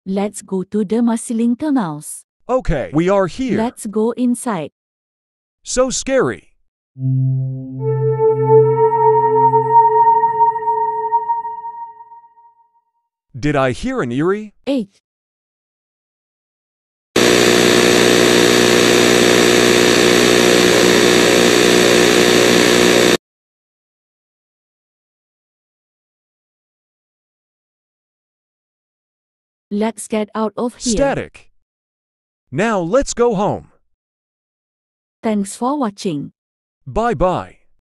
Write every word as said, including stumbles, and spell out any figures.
Let's go to the Marsiling tunnels. Okay, we are here. Let's go inside. So scary. Did I hear an eerie? eight. Let's get out of here. Static. Now let's go home. Thanks for watching. Bye bye.